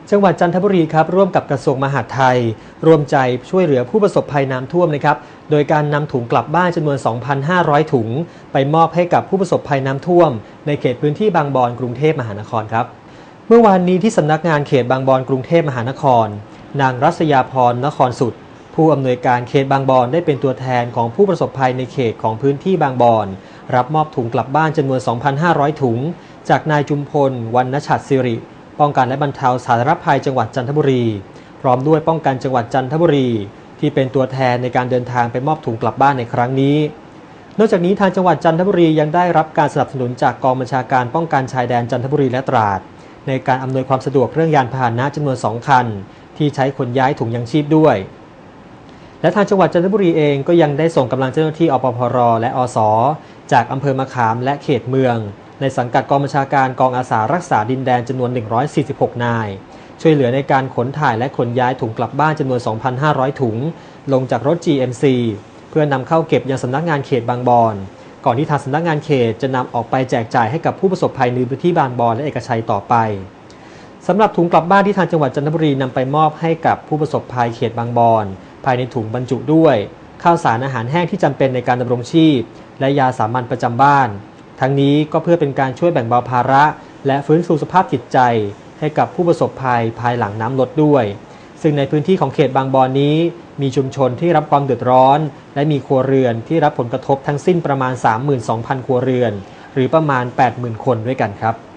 จังหวัดจันทบุรีครับร่วมกับกระทรวงมหาดไทยร่วมใจช่วยเหลือผู้ประสบภัยน้ำท่วมนะครับโดยการนำถุงกลับบ้านจำนวน 2,500 ถุงไปมอบให้กับผู้ประสบภัยน้ำท่วมในเขตพื้นที่บางบอนกรุงเทพมหานครครับเมื่อวานนี้ที่สำนักงานเขตบางบอนกรุงเทพมหานครนางรัศยาพรนครสุดผู้อำนวยการเขตบางบอนได้เป็นตัวแทนของผู้ประสบภัยในเขตของพื้นที่บางบอนรับมอบถุงกลับบ้านจำนวน 2,500 ถุงจากนายจุมพลวรรณฉัตรศิริป้องกันและบรรเทาสาธารณภัยจังหวัดจันทบุรีพร้อมด้วยป้องกันจังหวัดจันทบุรีที่เป็นตัวแทนในการเดินทางไปมอบถุงกลับบ้านในครั้งนี้นอกจากนี้ทางจังหวัดจันทบุรียังได้รับการสนับสนุนจากกองบัญชาการป้องกันชายแดนจันทบุรีและตราดในการอำนวยความสะดวกเรื่องยานพาหนะจำนวน2 คันที่ใช้ขนย้ายถุงยังชีพด้วยและทางจังหวัดจันทบุรีเองก็ยังได้ส่งกำลังเจ้าหน้าที่อปพรและอสจากอำเภอมะขามและเขตเมืองในสังกัดกองบัญชาการกองอาสารักษาดินแดนจำนวน146 นายช่วยเหลือในการขนถ่ายและขนย้ายถุงกลับบ้านจำนวน 2,500 ถุงลงจากรถ GMC เพื่อนำเข้าเก็บยังสำนักงานเขตบางบอนก่อนที่ทางสำนักงานเขตจะนำออกไปแจกจ่ายให้กับผู้ประสบภัยในพื้นที่บางบอนและเอกชัยต่อไปสำหรับถุงกลับบ้านที่ทางจังหวัดจันทบุรีนำไปมอบให้กับผู้ประสบภัยเขตบางบอนภายในถุงบรรจุด้วยข้าวสารอาหารแห้งที่จำเป็นในการดำรงชีพและยาสามัญประจำบ้านทั้งนี้ก็เพื่อเป็นการช่วยแบ่งเบาภาระและฟื้นฟูสภาพจิตใจให้กับผู้ประสบภัยภายหลังน้ำลดด้วยซึ่งในพื้นที่ของเขตบางบอนนี้มีชุมชนที่รับความเดือดร้อนและมีครัวเรือนที่รับผลกระทบทั้งสิ้นประมาณ 32,000 ครัวเรือนหรือประมาณ 80,000 คนด้วยกันครับ